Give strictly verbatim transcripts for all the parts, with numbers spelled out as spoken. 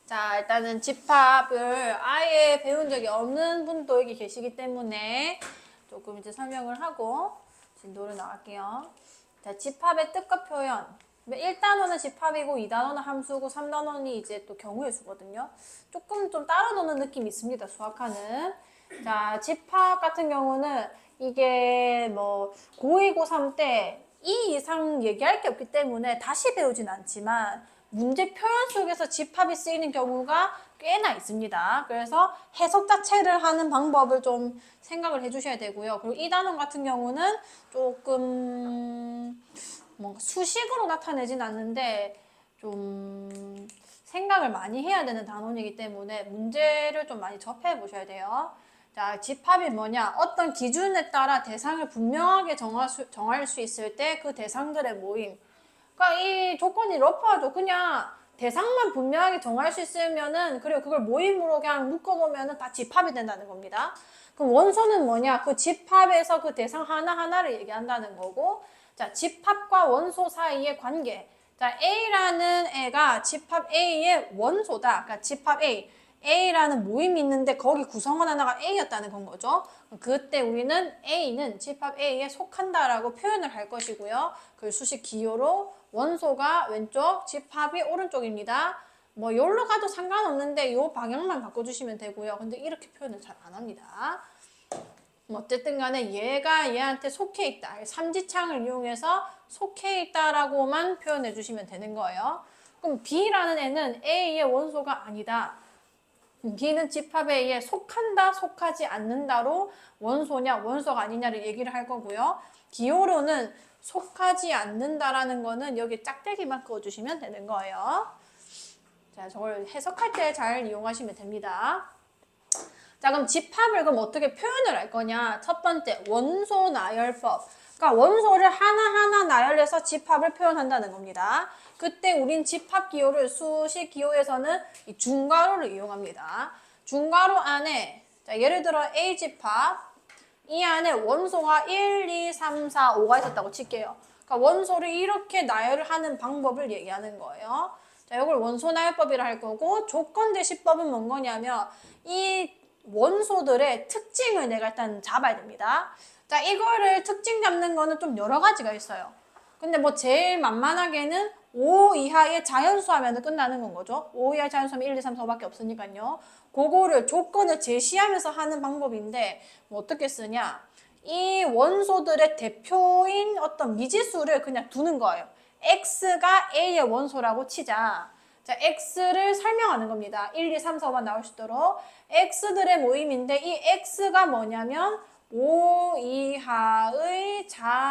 자, 일단은 집합을 아예 배운 적이 없는 분도 여기 계시기 때문에 조금 이제 설명을 하고 진도를 나갈게요. 자, 집합의 뜻과 표현. 일 단원은 집합이고 이 단원은 함수고 삼 단원이 이제 또 경우의 수거든요. 조금 좀 따로 노는 느낌이 있습니다, 수학하는. 자, 집합 같은 경우는 이게 뭐 고이, 고삼 때 이 이상 얘기할 게 없기 때문에 다시 배우진 않지만 문제 표현 속에서 집합이 쓰이는 경우가 꽤나 있습니다. 그래서 해석 자체를 하는 방법을 좀 생각을 해주셔야 되고요. 그리고 이 단원 같은 경우는 조금 뭔가 수식으로 나타내진 않는데 좀 생각을 많이 해야 되는 단원이기 때문에 문제를 좀 많이 접해 보셔야 돼요. 자, 집합이 뭐냐? 어떤 기준에 따라 대상을 분명하게 정할 수, 정할 수 있을 때 그 대상들의 모임. 그러니까 이 조건이 러프하죠. 그냥 대상만 분명하게 정할 수 있으면은, 그리고 그걸 모임으로 그냥 묶어보면은 다 집합이 된다는 겁니다. 그럼 원소는 뭐냐? 그 집합에서 그 대상 하나하나를 얘기한다는 거고, 자, 집합과 원소 사이의 관계. 자, A라는 애가 집합 A의 원소다. 그러니까 집합 A. A라는 모임이 있는데 거기 구성원 하나가 A였다는 건 거죠. 그때 우리는 A는 집합 A에 속한다라고 표현을 할 것이고요. 그 수식 기호로 원소가 왼쪽, 집합이 오른쪽입니다. 뭐 여기로 가도 상관없는데 이 방향만 바꿔주시면 되고요. 근데 이렇게 표현을 잘 안 합니다. 뭐 어쨌든 간에 얘가 얘한테 속해 있다. 삼지창을 이용해서 속해 있다라고만 표현해 주시면 되는 거예요. 그럼 B라는 애는 A의 원소가 아니다. B는 집합에 의해 속한다, 속하지 않는다로 원소냐, 원소가 아니냐를 얘기를 할 거고요. 기호로는 속하지 않는다라는 거는 여기 짝대기만 그어주시면 되는 거예요. 자, 저걸 해석할 때 잘 이용하시면 됩니다. 자, 그럼 집합을 그럼 어떻게 표현을 할 거냐? 첫 번째, 원소 나열법. 그러니까 원소를 하나하나 나열해서 집합을 표현한다는 겁니다. 그때 우린 집합 기호를 수식 기호에서는 이 중괄호를 이용합니다. 중괄호 안에, 자, 예를 들어 A 집합, 이 안에 원소가 일, 이, 삼, 사, 오가 있었다고 칠게요. 그러니까 원소를 이렇게 나열을 하는 방법을 얘기하는 거예요. 자, 이걸 원소 나열법이라 할 거고, 조건 대시법은 뭔 거냐면 이 원소들의 특징을 내가 일단 잡아야 됩니다. 자, 이거를 특징 잡는 거는 좀 여러 가지가 있어요. 근데 뭐 제일 만만하게는 오 이하의 자연수 하면 끝나는 건 거죠. 오 이하의 자연수 하면 일, 이, 삼, 사밖에 없으니까요. 그거를 조건을 제시하면서 하는 방법인데 뭐 어떻게 쓰냐. 이 원소들의 대표인 어떤 미지수를 그냥 두는 거예요. X가 A의 원소라고 치자. 자, X를 설명하는 겁니다. 일, 이, 삼, 사만 나올 수 있도록. X들의 모임인데 이 X가 뭐냐면 오 이하의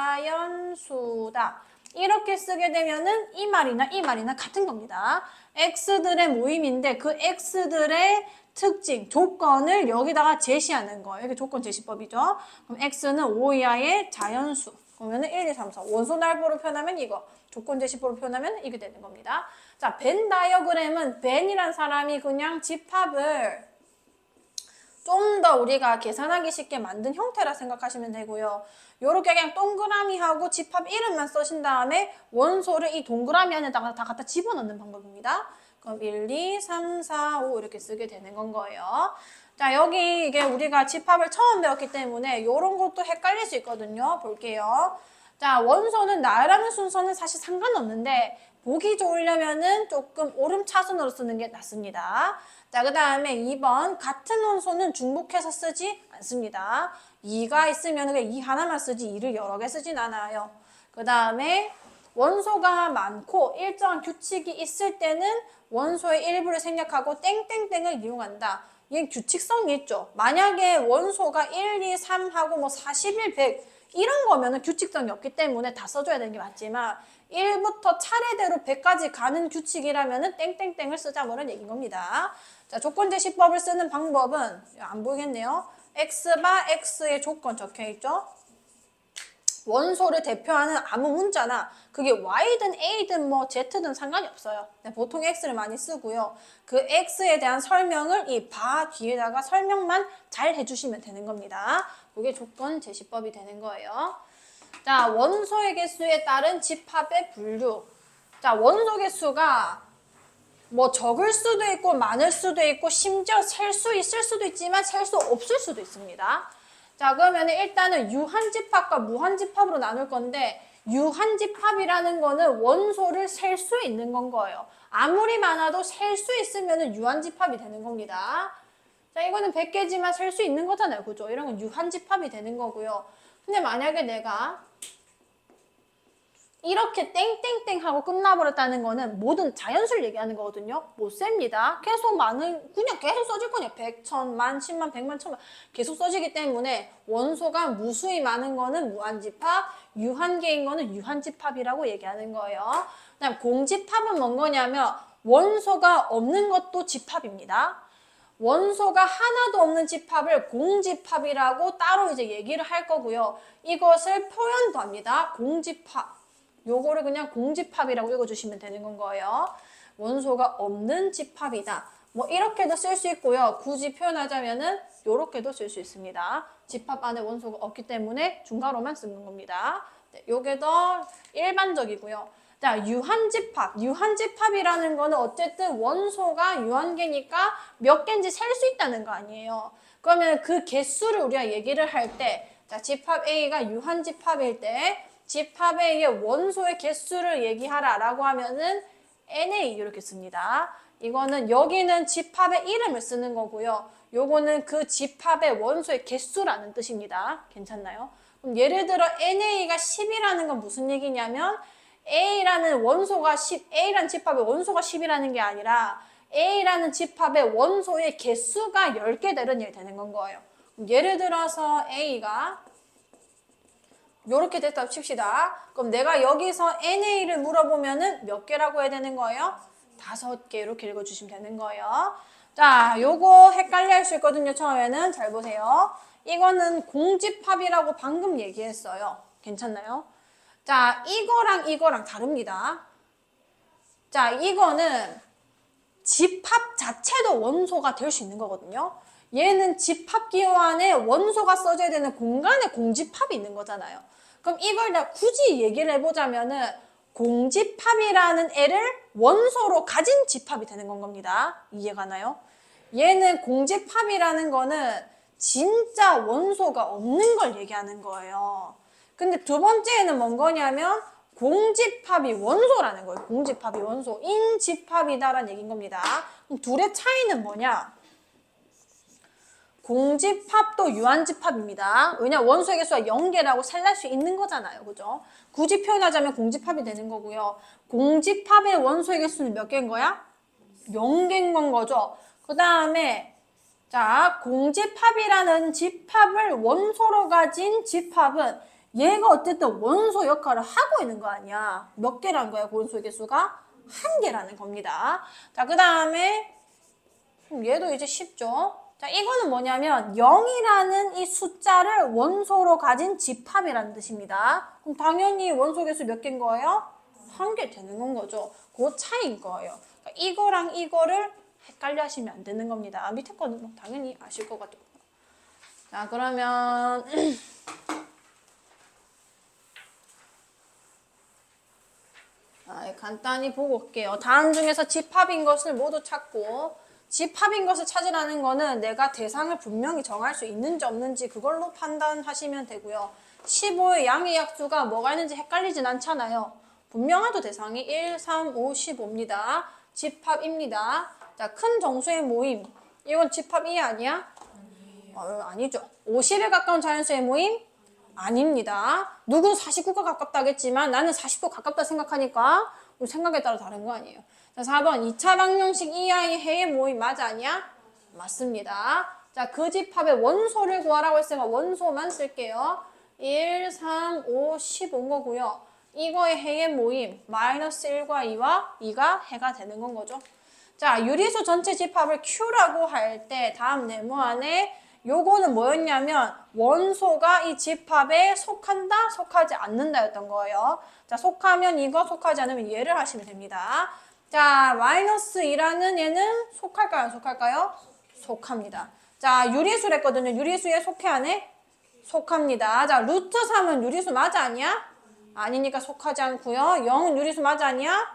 자연수다. 이렇게 쓰게 되면은 이 말이나 이 말이나 같은 겁니다. X들의 모임인데 그 X들의 특징, 조건을 여기다가 제시하는 거예요. 이게 조건 제시법이죠. 그럼 X는 오 이하의 자연수. 그러면은 일, 이, 삼, 사. 원소 날보로 표현하면 이거. 조건 제시법으로 표현하면 이게 되는 겁니다. 자, 벤 다이어그램은 벤이란 사람이 그냥 집합을 좀 더 우리가 계산하기 쉽게 만든 형태라 생각하시면 되고요. 요렇게 그냥 동그라미하고 집합 이름만 써신 다음에 원소를 이 동그라미 안에다가 다 갖다 집어넣는 방법입니다. 그럼 일, 이, 삼, 사, 오 이렇게 쓰게 되는 건 거예요. 자, 여기 이게 우리가 집합을 처음 배웠기 때문에 요런 것도 헷갈릴 수 있거든요. 볼게요. 자, 원소는 나열하는 순서는 사실 상관없는데 보기 좋으려면은 조금 오름차순으로 쓰는 게 낫습니다. 자, 그 다음에 이 번 같은 원소는 중복해서 쓰지 않습니다. 이가 있으면 그냥 이 하나만 쓰지 이를 여러 개 쓰진 않아요. 그 다음에 원소가 많고 일정한 규칙이 있을 때는 원소의 일부를 생략하고 땡땡땡을 이용한다. 이게 규칙성이 있죠. 만약에 원소가 일, 이, 삼 하고 뭐 사십일, 백 이런 거면은 규칙성이 없기 때문에 다 써줘야 되는 게 맞지만 일부터 차례대로 백까지 가는 규칙이라면은 땡땡땡을 쓰자 뭐는 얘기인 겁니다. 자, 조건 제시법을 쓰는 방법은 안 보이겠네요. X바 X의 조건 적혀있죠. 원소를 대표하는 아무 문자나 그게 Y든 A든 뭐 Z든 상관이 없어요. 보통 X를 많이 쓰고요. 그 X에 대한 설명을 이 바 뒤에다가 설명만 잘 해주시면 되는 겁니다. 그게 조건 제시법이 되는 거예요. 자, 원소의 개수에 따른 집합의 분류. 자, 원소 개수가 뭐 적을 수도 있고 많을 수도 있고 심지어 셀 수 있을 수도 있지만 셀 수 없을 수도 있습니다. 자, 그러면 일단은 유한집합과 무한집합으로 나눌 건데 유한집합이라는 거는 원소를 셀 수 있는 건 거예요. 아무리 많아도 셀 수 있으면 유한집합이 되는 겁니다. 자, 이거는 백 개지만 셀 수 있는 거잖아요. 그죠? 이런 건 유한집합이 되는 거고요. 근데 만약에 내가 이렇게 땡땡땡 하고 끝나버렸다는 거는 모든 자연수를 얘기하는 거거든요. 못 셉니다. 계속 많은, 그냥 계속 써질 거냐. 백, 천, 만, 십만, 백만, 천만 계속 써지기 때문에 원소가 무수히 많은 거는 무한집합, 유한계인 거는 유한집합이라고 얘기하는 거예요. 그다음 공집합은 뭔 거냐면 원소가 없는 것도 집합입니다. 원소가 하나도 없는 집합을 공집합이라고 따로 이제 얘기를 할 거고요. 이것을 표현도 합니다. 공집합. 요거를 그냥 공집합이라고 읽어주시면 되는 건 거예요. 원소가 없는 집합이다. 뭐 이렇게도 쓸 수 있고요. 굳이 표현하자면은 요렇게도 쓸 수 있습니다. 집합 안에 원소가 없기 때문에 중괄호만 쓰는 겁니다. 네, 요게 더 일반적이고요. 자, 유한집합. 유한집합이라는 거는 어쨌든 원소가 유한계니까 몇 개인지 셀 수 있다는 거 아니에요. 그러면 그 개수를 우리가 얘기를 할 때, 자, 집합 A가 유한집합일 때 집합 A의 원소의 개수를 얘기하라 라고 하면은 엔 에이 이렇게 씁니다. 이거는 여기는 집합의 이름을 쓰는 거고요. 요거는 그 집합의 원소의 개수라는 뜻입니다. 괜찮나요? 그럼 예를 들어 엔 에이가 십이라는 건 무슨 얘기냐면 A라는 원소가 십, A라는 집합의 원소가 십이라는 게 아니라 A라는 집합의 원소의 개수가 열 개 되는 일이 되는 건 거예요. 예를 들어서 A가 요렇게 됐다고 칩시다. 그럼 내가 여기서 엔 에이를 물어보면은 몇 개라고 해야 되는 거예요? 다섯 개 이렇게 읽어주시면 되는 거예요. 자, 요거 헷갈려 할 수 있거든요. 처음에는 잘 보세요. 이거는 공집합이라고 방금 얘기했어요. 괜찮나요? 자, 이거랑 이거랑 다릅니다. 자, 이거는 집합 자체도 원소가 될 수 있는 거거든요. 얘는 집합기호 안에 원소가 써져야 되는 공간에 공집합이 있는 거잖아요. 그럼 이걸 다 굳이 얘기를 해보자면은 공집합이라는 애를 원소로 가진 집합이 되는 건 겁니다. 이해가나요? 얘는 공집합이라는 거는 진짜 원소가 없는 걸 얘기하는 거예요. 근데 두 번째는 뭔 거냐면 공집합이 원소라는 거예요. 공집합이 원소, 인집합이다라는 얘기인 겁니다. 그럼 둘의 차이는 뭐냐? 공집합도 유한집합입니다. 왜냐 원소의 개수가 영 개라고 셀날 수 있는 거잖아요. 그죠? 굳이 표현하자면 공집합이 되는 거고요. 공집합의 원소의 개수는 몇 개인 거야? 영 개인 건 거죠. 그 다음에 자 공집합이라는 집합을 원소로 가진 집합은 얘가 어쨌든 원소 역할을 하고 있는 거 아니야. 몇 개라는 거야? 원소의 개수가 한 개라는 겁니다. 자, 그 다음에 얘도 이제 쉽죠. 자, 이거는 뭐냐면 영이라는 이 숫자를 원소로 가진 집합이라는 뜻입니다. 그럼 당연히 원소 개수 몇 개인 거예요? 한 개 되는 건 거죠. 그 차이인 거예요. 그러니까 이거랑 이거를 헷갈려 하시면 안 되는 겁니다. 밑에 거는 뭐 당연히 아실 것 같아요. 자, 그러면 아, 간단히 보고 올게요. 다음 중에서 집합인 것을 모두 찾고 집합인 것을 찾으라는 거는 내가 대상을 분명히 정할 수 있는지 없는지 그걸로 판단하시면 되고요. 십오의 양의 약수가 뭐가 있는지 헷갈리진 않잖아요. 분명하도 대상이 일, 삼, 오, 십오입니다. 집합입니다. 자, 큰 정수의 모임. 이건 집합이 아니야? 어, 아니죠. 오십에 가까운 자연수의 모임? 아닙니다. 누군 사십구가 가깝다 하겠지만 나는 사십구 가깝다 생각하니까 생각에 따라 다른 거 아니에요. 자, 사 번 이 차 방정식 이하의 해의 모임 맞아 아니야? 맞습니다. 자, 그 집합의 원소를 구하라고 했으니까 원소만 쓸게요. 일, 삼, 오, 십오인 거고요. 이거의 해의 모임 마이너스 일과 이와 이가 해가 되는 건 거죠. 자, 유리수 전체 집합을 Q라고 할 때 다음 네모 안에 요거는 뭐였냐면 원소가 이 집합에 속한다, 속하지 않는다 였던 거예요. 자, 속하면 이거, 속하지 않으면 얘를 하시면 됩니다. 자, 마이너스 이라는 얘는 속할까요? 안 속할까요? 속합니다. 자, 유리수랬거든요. 유리수에 속해 안 해? 속합니다. 자, 루트 삼은 유리수 맞아 아니야? 아니니까 속하지 않고요. 영은 유리수 맞아 아니야?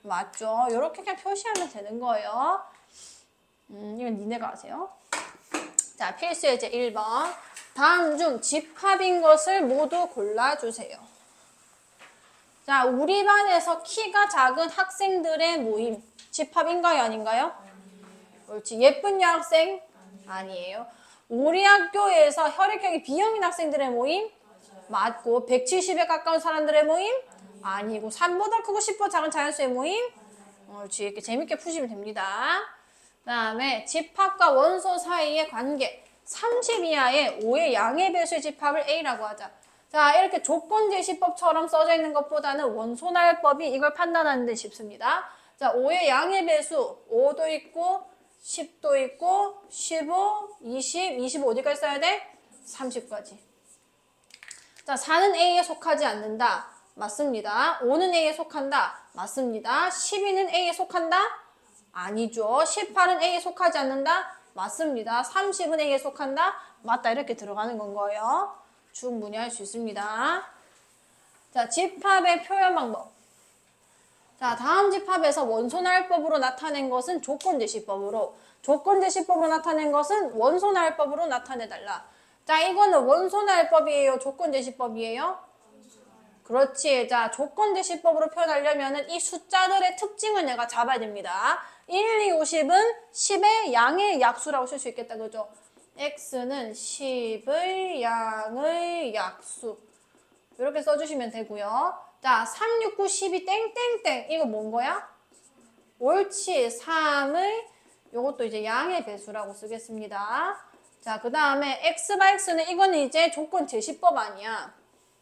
맞죠? 이렇게 그냥 표시하면 되는 거예요. 음, 이건 니네가 아세요. 자, 필수 예제 일 번. 다음 중 집합인 것을 모두 골라주세요. 자, 우리 반에서 키가 작은 학생들의 모임. 집합인가요? 아닌가요? 옳지. 예쁜 여학생? 아니에요. 우리 학교에서 혈액형이 B형인 학생들의 모임? 맞고. 백칠십에 가까운 사람들의 모임? 아니고. 삼보다 크고 십보다 작은 자연수의 모임? 옳지. 이렇게 재밌게 푸시면 됩니다. 그 다음에 집합과 원소 사이의 관계. 삼십 이하의 오의 양의 배수의 집합을 A라고 하자. 자, 이렇게 조건제시법처럼 써져 있는 것보다는 원소날법이 이걸 판단하는 데 쉽습니다. 자, 오의 양의 배수 오도 있고 십도 있고 십오, 이십, 이십오 어디까지 써야 돼? 삼십까지. 자, 사는 A에 속하지 않는다. 맞습니다. 오는 A에 속한다. 맞습니다. 십이는 A에 속한다? 아니죠. 십팔은 A에 속하지 않는다? 맞습니다. 삼십은 A에 속한다? 맞다. 이렇게 들어가는 건 거예요. 충분히 할 수 있습니다. 자, 집합의 표현 방법. 자, 다음 집합에서 원소날법으로 나타낸 것은 조건제시법으로, 조건제시법으로 나타낸 것은 원소날법으로 나타내달라. 자, 이거는 원소날법이에요? 조건제시법이에요? 그렇지. 자, 조건제시법으로 표현하려면 이 숫자들의 특징을 내가 잡아야 됩니다. 일, 이, 오, 십은 십의 양의 약수라고 쓸 수 있겠다. 그죠? x는 십의 양의 약수. 이렇게 써주시면 되고요. 자, 삼, 육, 구, 십이 땡땡땡. 이거 뭔 거야? 옳지. 삼의 요것도 이제 양의 배수라고 쓰겠습니다. 자, 그 다음에 x 바 x는 이거는 이제 조건 제시법 아니야.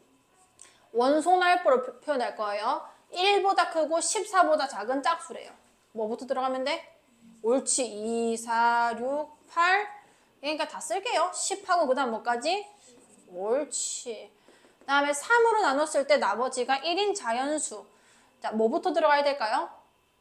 원소날법으로 표현할 거예요. 일보다 크고 십사보다 작은 짝수래요. 뭐부터 들어가면 돼? 옳지. 이, 사, 육, 팔. 그러니까 다 쓸게요. 십하고 그 다음 뭐까지? 옳지. 그 다음에 삼으로 나눴을 때 나머지가 일인 자연수. 자, 뭐부터 들어가야 될까요?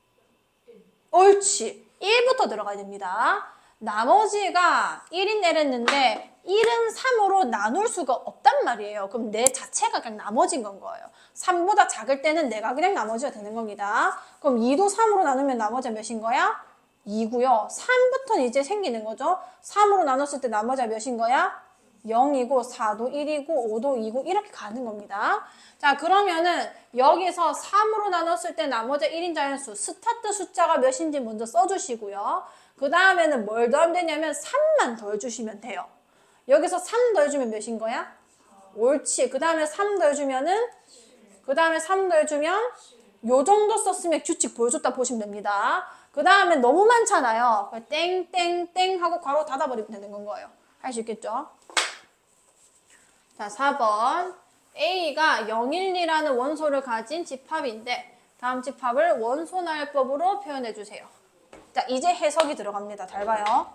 옳지. 일부터 들어가야 됩니다. 나머지가 일인 내렸는데 일은 삼으로 나눌 수가 없단 말이에요. 그럼 내 자체가 그냥 나머진 건 거예요. 삼보다 작을 때는 내가 그냥 나머지가 되는 겁니다. 그럼 이도 삼으로 나누면 나머지가 몇인 거야? 이고요. 삼부터는 이제 생기는 거죠. 삼으로 나눴을 때 나머지가 몇인 거야? 영이고 사도 일이고 오도 이고 이렇게 가는 겁니다. 자, 그러면은 여기서 삼으로 나눴을 때 나머지 일인 자연수 스타트 숫자가 몇인지 먼저 써주시고요. 그 다음에는 뭘 더하면 되냐면 삼만 더해주시면 돼요. 여기서 삼 더해주면 몇인 거야? 옳지. 그 다음에 삼 더해주면은 그 다음에 삼 더해주면 요 정도 썼으면 규칙 보여줬다 보시면 됩니다. 그 다음에 너무 많잖아요. 땡땡땡 하고 괄호 닫아버리면 되는 건 거예요. 할 수 있겠죠? 자, 사 번. A가 영일이라는 원소를 가진 집합인데 다음 집합을 원소날법으로 표현해주세요. 자, 이제 해석이 들어갑니다. 잘 봐요.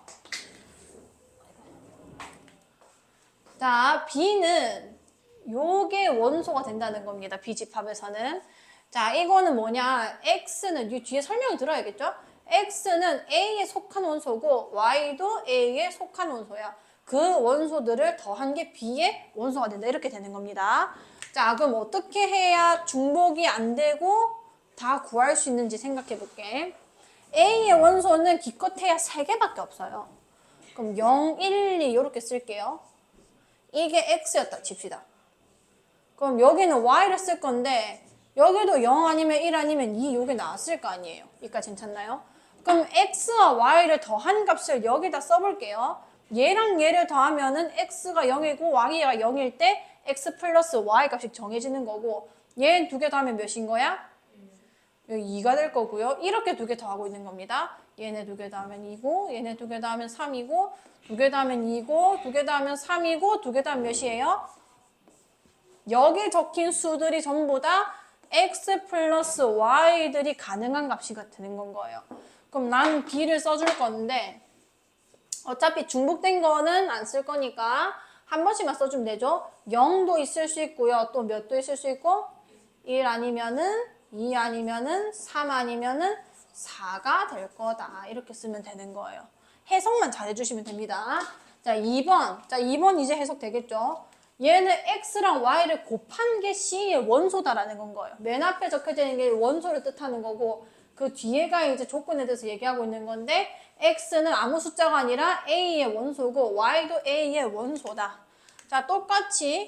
자, B는 요게 원소가 된다는 겁니다. B 집합에서는. 자, 이거는 뭐냐. X는 이 뒤에 설명을 들어야겠죠? X는 A에 속한 원소고 Y도 A에 속한 원소야. 그 원소들을 더한 게 B의 원소가 된다. 이렇게 되는 겁니다. 자, 그럼 어떻게 해야 중복이 안 되고 다 구할 수 있는지 생각해 볼게. A의 원소는 기껏해야 세 개밖에 없어요. 그럼 영, 일, 이 이렇게 쓸게요. 이게 X였다 칩시다. 그럼 여기는 Y를 쓸 건데 여기도 영 아니면 일 아니면 이 요게 나왔을 거 아니에요. 여기까지 괜찮나요? 그럼 X와 Y를 더한 값을 여기다 써볼게요. 얘랑 얘를 더하면은 X가 영이고 Y가 영일 때 X 플러스 Y 값이 정해지는 거고 얘 두 개 더하면 몇인 거야? 여기 이가 될 거고요. 이렇게 두 개 더하고 있는 겁니다. 얘네 두 개 더하면 이고 얘네 두 개 더하면 삼이고 두 개 더하면 이고 두 개 더하면 삼이고 두 개 더하면 몇이에요? 여기 적힌 수들이 전부 다 X 플러스 Y들이 가능한 값이 되는 건 거예요. 그럼 난 B를 써줄 건데 어차피 중복된 거는 안 쓸 거니까 한 번씩만 써주면 되죠. 영도 있을 수 있고요. 또 몇도 있을 수 있고 일 아니면은 이 아니면은 삼 아니면은 사가 될 거다. 이렇게 쓰면 되는 거예요. 해석만 잘 해주시면 됩니다. 자, 이 번. 자, 이 번 이제 해석 되겠죠? 얘는 x랑 y를 곱한 게 c의 원소다라는 건 거예요. 맨 앞에 적혀져 있는 게 원소를 뜻하는 거고 그 뒤에가 이제 조건에 대해서 얘기하고 있는 건데 x는 아무 숫자가 아니라 a의 원소고 y도 a의 원소다. 자, 똑같이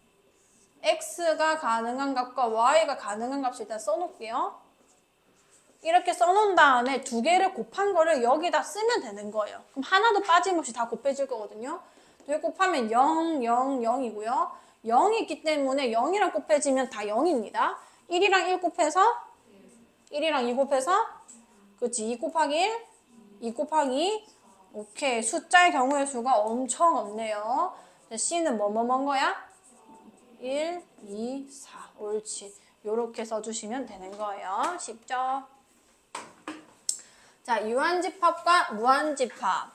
x가 가능한 값과 y가 가능한 값을 일단 써놓을게요. 이렇게 써놓은 다음에 두 개를 곱한 거를 여기다 쓰면 되는 거예요. 그럼 하나도 빠짐없이 다 곱해질 거거든요. 두 개 곱하면 영, 영, 영이고요. 영이 있기 때문에 영이랑 곱해지면 다 영입니다. 일이랑 일 곱해서 일이랑 이 곱해서 그치 이 곱하기 일, 이 곱하기 이. 오케이. 숫자의 경우의 수가 엄청 없네요. C는 뭐뭐뭐인 거야? 일, 이, 사. 옳지. 요렇게 써주시면 되는 거예요. 쉽죠? 자, 유한집합과 무한집합.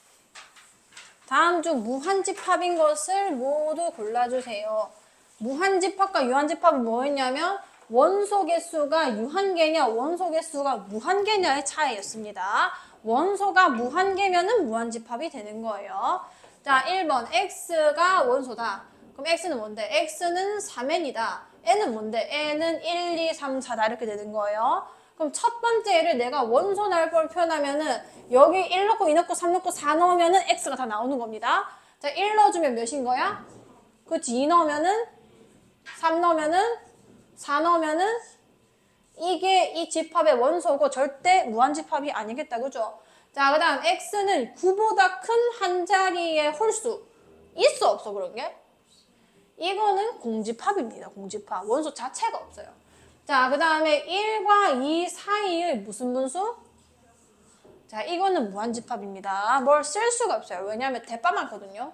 다음 중 무한집합인 것을 모두 골라주세요. 무한집합과 유한집합은 뭐였냐면 원소 개수가 유한계냐 원소 개수가 무한계냐의 차이였습니다. 원소가 무한계면은 무한집합이 되는 거예요. 자, 일 번 x가 원소다. 그럼 x는 뭔데? x는 삼 엔이다. n은 뭔데? n은 일, 이, 삼, 사다. 이렇게 되는 거예요. 그럼 첫 번째 애를 내가 원소 나올 걸 표현하면은 여기 일 넣고 이 넣고 삼 넣고 사 넣으면은 x가 다 나오는 겁니다. 자, 일 넣어주면 몇인 거야? 그치? 이 넣으면은 삼 넣으면은 사 넣으면은 이게 이 집합의 원소고 절대 무한집합이 아니겠다. 그죠? 자, 그 다음 x는 구보다 큰 한 자리의 홀수. 있어 없어 그런 게? 이거는 공집합입니다. 공집합. 원소 자체가 없어요. 자, 그 다음에 일과 이 사이의 무슨 분수? 자, 이거는 무한집합입니다. 뭘 쓸 수가 없어요. 왜냐하면 대빠 많거든요.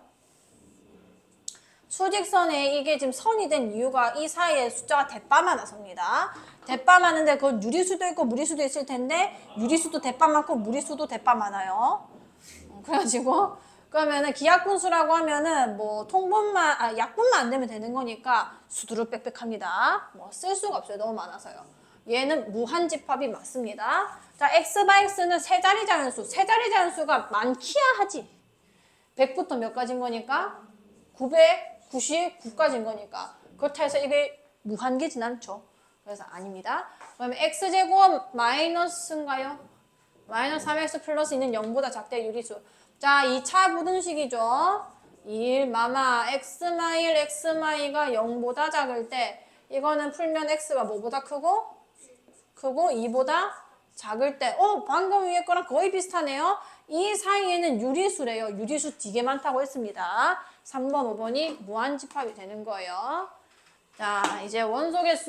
수직선에 이게 지금 선이 된 이유가 이 사이에 숫자가 대빠 많아서입니다. 대빠 많은데 그건 유리수도 있고 무리수도 있을 텐데 유리수도 대빠 많고 무리수도 대빠 많아요. 그래가지고 그러면은 기하분수라고 하면은 뭐 통분만 아 약분만 안 되면 되는 거니까 수두룩 빽빽합니다. 뭐 쓸 수가 없어요. 너무 많아서요. 얘는 무한집합이 맞습니다. 자, x 바 x는 세 자리 자연수. 세 자리 자연수가 많기야 하지. 백부터 몇 가지인 거니까? 구백구십구까지인 거니까. 그렇다 해서 이게 무한계진 않죠. 그래서 아닙니다. 그러면 x제곱 마이너스인가요? 마이너스 삼 엑스 플러스는 영보다 작다 유리수. 자, 이 차 부등식이죠. 일, 마마, x마일, x마이가 영보다 작을 때 이거는 풀면 x가 뭐보다 크고? 크고 이보다 작을 때. 어, 방금 위에 거랑 거의 비슷하네요. 이 사이에는 유리수래요. 유리수 되게 많다고 했습니다. 삼 번, 오 번이 무한집합이 되는 거예요. 자, 이제 원소 개수.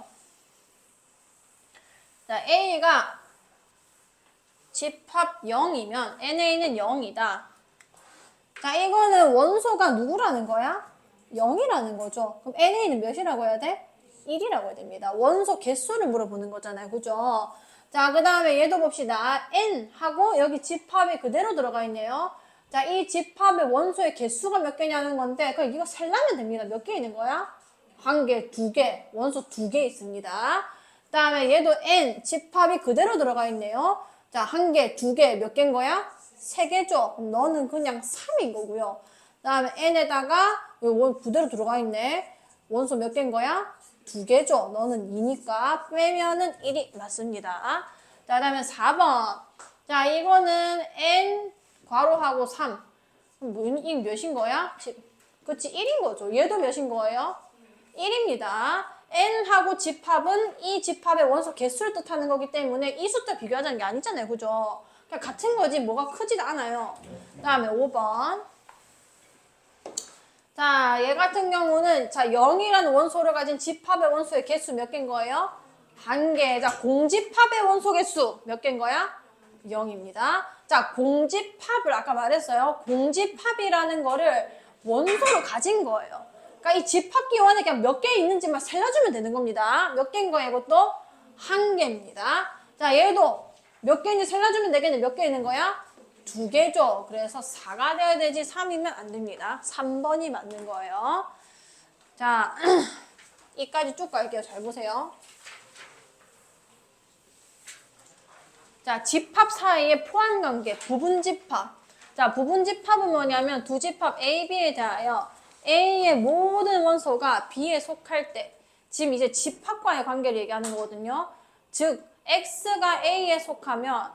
자, A가 집합 영이면 엔에이는 영이다. 자, 이거는 원소가 누구라는 거야? 영이라는 거죠. 그럼 엔에이는 몇이라고 해야 돼? 일이라고 해야 됩니다. 원소 개수를 물어보는 거잖아요. 그죠? 자, 그 다음에 얘도 봅시다. N하고 여기 집합이 그대로 들어가 있네요. 자, 이 집합의 원소의 개수가 몇 개냐는 건데 그럼 이거 셀라면 됩니다. 몇 개 있는 거야? 한 개, 두 개. 원소 두 개 있습니다. 그 다음에 얘도 N 집합이 그대로 들어가 있네요. 자, 한 개, 두 개, 몇 개인 거야? 세 개죠? 그럼 너는 그냥 삼인 거고요. 그 다음에 N에다가 원 그대로 들어가 있네. 원소 몇 개인 거야? 두 개죠? 너는 이니까 빼면은 일이 맞습니다. 자, 그 다음에 사 번. 자, 이거는 N 괄호하고 삼. 그럼 이 몇인 거야? 그치, 일인 거죠. 얘도 몇인 거예요? 일입니다. N하고 집합은 이 집합의 원소 개수를 뜻하는 거기 때문에 이 숫자 비교하자는 게 아니잖아요. 그죠? 그냥 같은 거지 뭐가 크지도 않아요. 그 다음에 오 번. 자, 얘 같은 경우는 자 영이라는 원소를 가진 집합의 원소의 개수 몇 개인 거예요? 한 개. 자, 공집합의 원소 개수 몇 개인 거야? 영입니다. 자, 공집합을 아까 말했어요. 공집합이라는 거를 원소로 가진 거예요. 그러니까 이 집합기원에 그냥 몇 개 있는지만 살려주면 되는 겁니다. 몇 개인 거예요? 이것도 한 개입니다. 자, 얘도 몇 개인지 살려주면 되겠네. 몇 개 있는 거야? 두 개죠. 그래서 사가 돼야 되지 삼이면 안 됩니다. 삼 번이 맞는 거예요. 자, 이까지 쭉 갈게요. 잘 보세요. 자, 집합 사이의 포함관계, 부분집합. 자, 부분집합은 뭐냐면 두 집합 A, B에 대하여 A의 모든 원소가 B에 속할 때, 지금 이제 집합과의 관계를 얘기하는 거거든요. 즉 X가 A에 속하면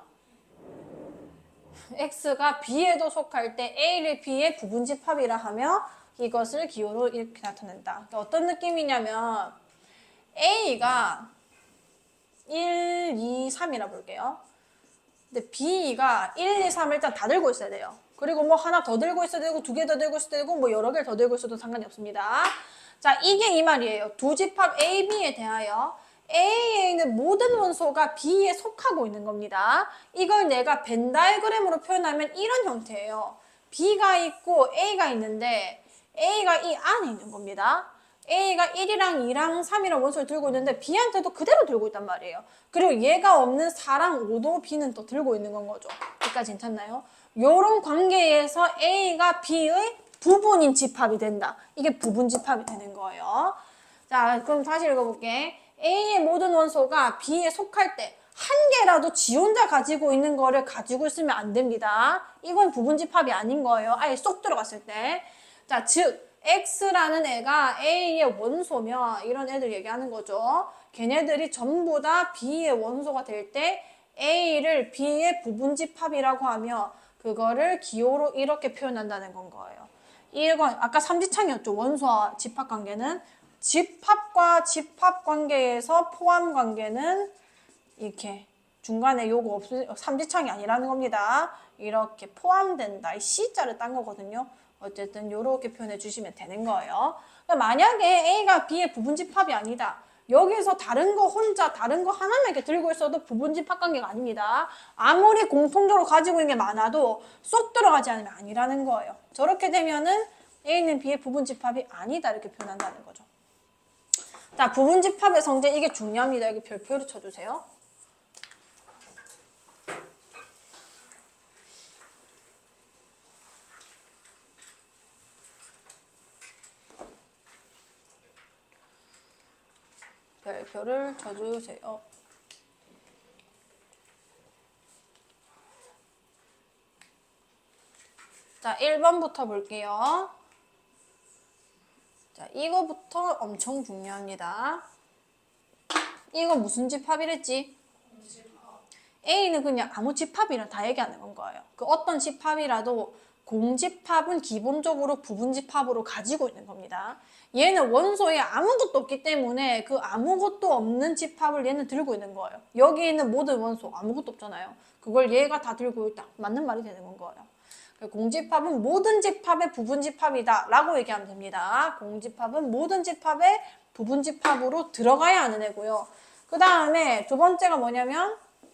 X가 B에도 속할 때 A를 B의 부분집합이라 하며 이것을 기호로 이렇게 나타낸다. 그러니까 어떤 느낌이냐면 A가 일, 이, 삼이라 볼게요. 근데 B가 일, 이, 삼을 일단 다 들고 있어야 돼요. 그리고 뭐 하나 더 들고 있어도 되고 두 개 더 들고 있어도 되고 뭐 여러 개를 더 들고 있어도 상관이 없습니다. 자, 이게 이 말이에요. 두 집합 A, B에 대하여 A에 있는 모든 원소가 B에 속하고 있는 겁니다. 이걸 내가 벤 다이어그램으로 표현하면 이런 형태예요. B가 있고 A가 있는데 A가 이 안에 있는 겁니다. A가 일이랑 이랑 삼이랑 원소를 들고 있는데 B한테도 그대로 들고 있단 말이에요. 그리고 얘가 없는 사랑 오도 B는 또 들고 있는 건 거죠. 여기까지 괜찮나요? 요런 관계에서 A가 B의 부분인 집합이 된다. 이게 부분집합이 되는 거예요. 자, 그럼 다시 읽어볼게. A의 모든 원소가 B에 속할 때 한 개라도 지 혼자 가지고 있는 거를 가지고 있으면 안 됩니다. 이건 부분집합이 아닌 거예요. 아예 쏙 들어갔을 때. 자, 즉 X라는 애가 A의 원소면 이런 애들 얘기하는 거죠. 걔네들이 전부 다 B의 원소가 될 때 A를 B의 부분집합이라고 하며 그거를 기호로 이렇게 표현한다는 건 거예요. 이건 아까 삼지창이었죠. 원소와 집합관계는. 집합과 집합관계에서 포함관계는 이렇게 중간에 요거 없을 삼지창이 아니라는 겁니다. 이렇게 포함된다. 이 C자를 딴 거거든요. 어쨌든 요렇게 표현해 주시면 되는 거예요. 만약에 A가 B의 부분집합이 아니다. 여기서 다른 거 혼자 다른 거 하나만 이렇게 들고 있어도 부분집합 관계가 아닙니다. 아무리 공통적으로 가지고 있는 게 많아도 쏙 들어가지 않으면 아니라는 거예요. 저렇게 되면은 A는 B의 부분집합이 아니다 이렇게 표현한다는 거죠. 자, 부분집합의 성질 이게 중요합니다. 여기 별표를 쳐주세요. 별표를 쳐주세요. 자, 일 번부터 볼게요. 자, 이거부터 엄청 중요합니다. 이거 무슨 집합이랬지? A는 그냥 아무 집합이랑 다 얘기하는 건 거예요. 그 어떤 집합이라도 공집합은 기본적으로 부분집합으로 가지고 있는 겁니다. 얘는 원소에 아무것도 없기 때문에 그 아무것도 없는 집합을 얘는 들고 있는 거예요. 여기 있는 모든 원소 아무것도 없잖아요. 그걸 얘가 다 들고 있다. 맞는 말이 되는 건 거예요. 공집합은 모든 집합의 부분집합이다 라고 얘기하면 됩니다. 공집합은 모든 집합의 부분집합으로 들어가야 하는 애고요. 그 다음에 두 번째가 뭐냐면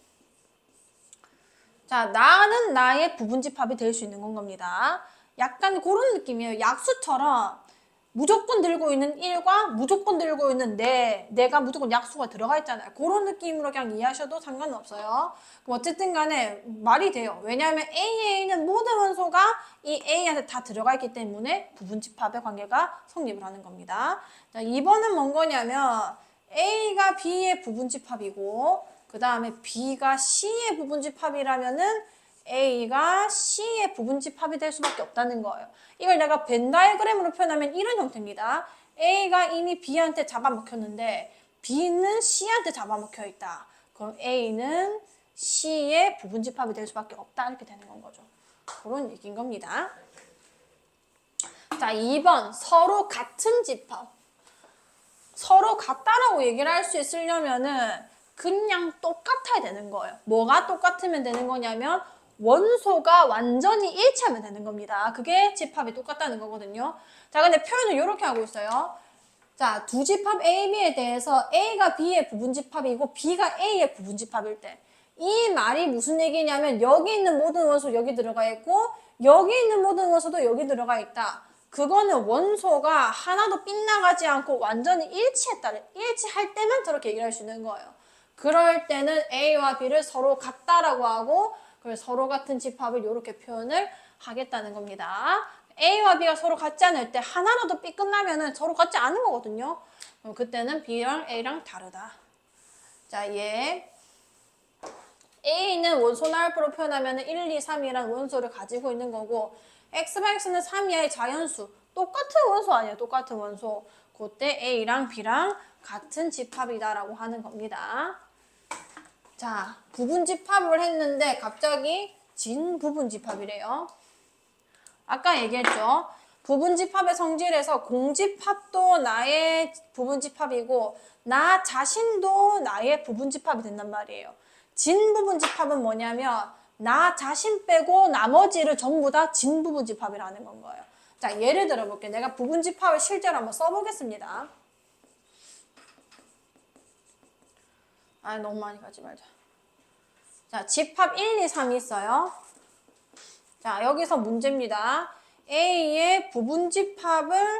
자, 나는 나의 부분집합이 될 수 있는 건 겁니다. 약간 그런 느낌이에요. 약수처럼 무조건 들고 있는 일과 무조건 들고 있는 내, 내가 무조건 약수가 들어가 있잖아요. 그런 느낌으로 그냥 이해하셔도 상관은 없어요. 그럼 어쨌든 간에 말이 돼요. 왜냐하면 A에 있는 모든 원소가 이 A한테 다 들어가 있기 때문에 부분집합의 관계가 성립을 하는 겁니다. 자, 이 번은 뭔 거냐면 A가 B의 부분집합이고 그 다음에 B가 C의 부분집합이라면은 A가 C의 부분집합이 될 수밖에 없다는 거예요. 이걸 내가 벤 다이어그램으로 표현하면 이런 형태입니다. A가 이미 B한테 잡아먹혔는데 B는 C한테 잡아먹혀 있다. 그럼 A는 C의 부분집합이 될 수밖에 없다. 이렇게 되는 건 거죠. 그런 얘기인 겁니다. 자, 이 번 서로 같은 집합. 서로 같다라고 얘기를 할 수 있으려면은 그냥 똑같아야 되는 거예요. 뭐가 똑같으면 되는 거냐면 원소가 완전히 일치하면 되는 겁니다. 그게 집합이 똑같다는 거거든요. 자, 근데 표현을 이렇게 하고 있어요. 자, 두 집합 A, B에 대해서 A가 B의 부분집합이고 B가 A의 부분집합일 때 이 말이 무슨 얘기냐면 여기 있는 모든 원소 여기 들어가 있고 여기 있는 모든 원소도 여기 들어가 있다. 그거는 원소가 하나도 빗나가지 않고 완전히 일치했다. 일치할 때만 저렇게 얘기를 할 수 있는 거예요. 그럴 때는 A와 B를 서로 같다라고 하고 그래서 서로 같은 집합을 이렇게 표현을 하겠다는 겁니다. A와 B가 서로 같지 않을 때 하나라도 B 끝나면은 서로 같지 않은 거거든요. 그럼 그때는 B랑 A랑 다르다. 자, 얘 A는 원소 나열표로 표현하면 일, 이, 삼이라는 원소를 가지고 있는 거고 X 바 X는 삼 이하의 자연수. 똑같은 원소 아니에요. 똑같은 원소. 그때 A랑 B랑 같은 집합이다라고 하는 겁니다. 자, 부분집합을 했는데 갑자기 진부분집합이래요. 아까 얘기했죠. 부분집합의 성질에서 공집합도 나의 부분집합이고 나 자신도 나의 부분집합이 된단 말이에요. 진부분집합은 뭐냐면 나 자신 빼고 나머지를 전부 다 진부분집합이라는 건 거예요. 자, 예를 들어 볼게요. 내가 부분집합을 실제로 한번 써보겠습니다. 아, 너무 많이 가지 말자. 자, 집합 일, 이, 삼이 있어요. 자, 여기서 문제입니다. A의 부분집합을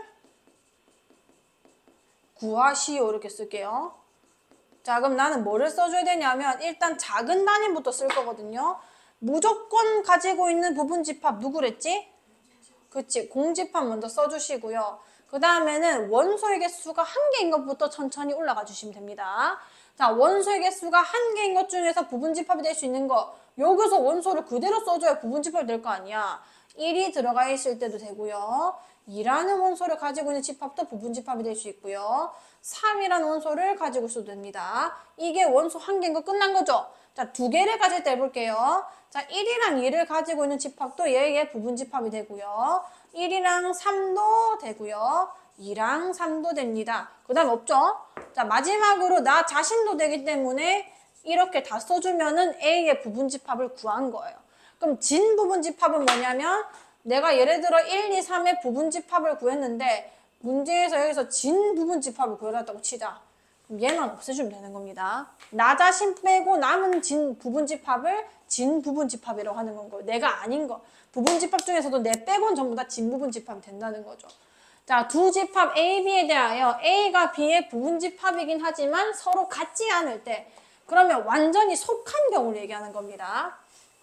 구하시오 이렇게 쓸게요. 자, 그럼 나는 뭐를 써줘야 되냐면 일단 작은 단위부터 쓸 거거든요. 무조건 가지고 있는 부분집합 누구랬지? 그치, 공집합 먼저 써주시고요. 그 다음에는 원소의 개수가 한 개인 것부터 천천히 올라가 주시면 됩니다. 자, 원소의 개수가 한 개인 것 중에서 부분집합이 될 수 있는 거 여기서 원소를 그대로 써줘야 부분집합이 될 거 아니야. 일이 들어가 있을 때도 되고요. 이라는 원소를 가지고 있는 집합도 부분집합이 될 수 있고요. 삼이라는 원소를 가지고 있어도 됩니다. 이게 원소 한 개인 거 끝난 거죠? 자, 두 개를 가질 때 해볼게요. 자, 일이랑 이를 가지고 있는 집합도 얘의 부분집합이 되고요. 일이랑 삼도 되고요. 이랑 삼도 됩니다. 그 다음 없죠? 자, 마지막으로 나 자신도 되기 때문에 이렇게 다 써주면은 A의 부분집합을 구한 거예요. 그럼 진부분집합은 뭐냐면 내가 예를 들어 일, 이, 삼의 부분집합을 구했는데 문제에서 여기서 진부분집합을 구해놨다고 치자. 그럼 얘만 없애주면 되는 겁니다. 나 자신 빼고 남은 진부분집합을 진부분집합이라고 하는 건 거예요. 내가 아닌 거. 부분집합 중에서도 내 빼고는 전부 다 진부분집합이 된다는 거죠. 자, 두 집합 A, B에 대하여 A가 B의 부분집합이긴 하지만 서로 같지 않을 때 그러면 완전히 속한 경우를 얘기하는 겁니다.